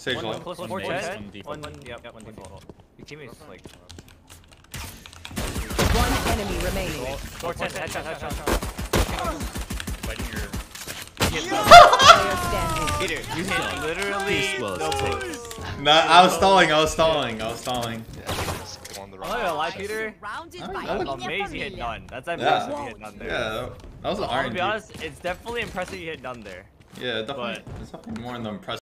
Sage One low. close, One four base, chest. one default. One default. Your teammate's like. One enemy remaining. Four chest, headshot. Fighting your. Player standing. Peter, you hit literally no bullets. Nah, I was stalling. Yeah, just go on the I'm not gonna lie, Peter. Surrounded Oh, by that was Minha Amazing hit Familia. none. That's amazing Yeah. you hit none there. Yeah, that was an I'll be RNG. honest, it's definitely impressive you hit none there. Yeah, definitely. It's definitely more than impressive.